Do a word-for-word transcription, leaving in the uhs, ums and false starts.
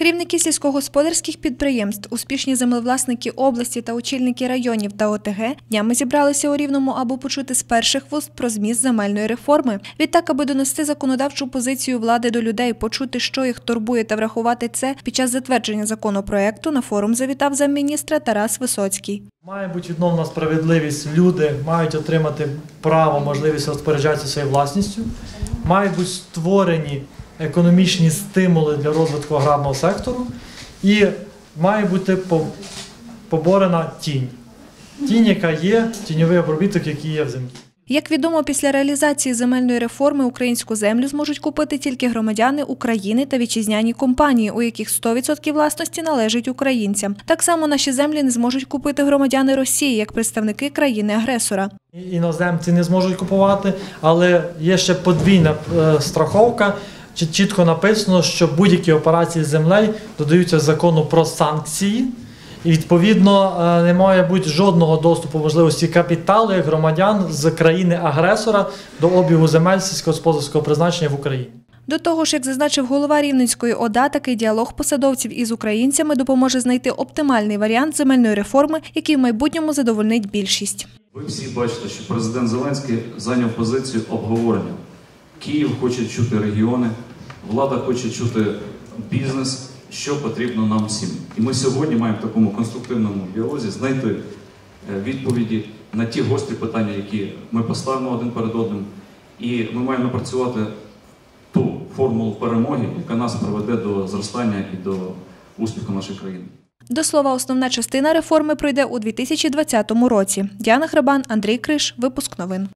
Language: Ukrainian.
Керівники сільськогосподарських підприємств, успішні землевласники області та очільники районів та О Те Ге днями зібралися у Рівному, аби почути з перших вуст про зміст земельної реформи. Відтак, аби донести законодавчу позицію влади до людей, почути, що їх турбує та врахувати це, під час затвердження законопроекту на форум завітав замміністра Тарас Висоцький. Має бути відновлена справедливість, люди мають отримати право, можливість розпоряджатися своєю власністю, мають бути створені економічні стимули для розвитку аграрного сектору і має бути поборена тінь. Тінь, яка є, тіньовий обробіток, який є в землі. Як відомо, після реалізації земельної реформи українську землю зможуть купити тільки громадяни України та вітчизняні компанії, у яких сто відсотків власності належить українцям. Так само наші землі не зможуть купити громадяни Росії, як представники країни-агресора. Іноземці не зможуть купувати, але є ще подвійна страховка. Чітко написано, що будь-які операції з землею додаються закону про санкції. І, відповідно, не має бути жодного доступу можливості капіталу як громадян з країни-агресора до обігу земель сільськогосподарського призначення в Україні. До того ж, як зазначив голова Рівненської О Да, такий діалог посадовців із українцями допоможе знайти оптимальний варіант земельної реформи, який в майбутньому задовольнить більшість. Ви всі бачите, що президент Зеленський зайняв позицію обговорення. Київ хоче чути регіони, влада хоче чути бізнес, що потрібно нам всім. І ми сьогодні маємо в такому конструктивному діалозі знайти відповіді на ті гострі питання, які ми поставимо один перед одним. І ми маємо напрацювати ту формулу перемоги, яка нас приведе до зростання і до успіху нашої країни. До слова, основна частина реформи пройде у дві тисячі двадцятому році. Діана Грабан, Андрій Криш. Випуск новин.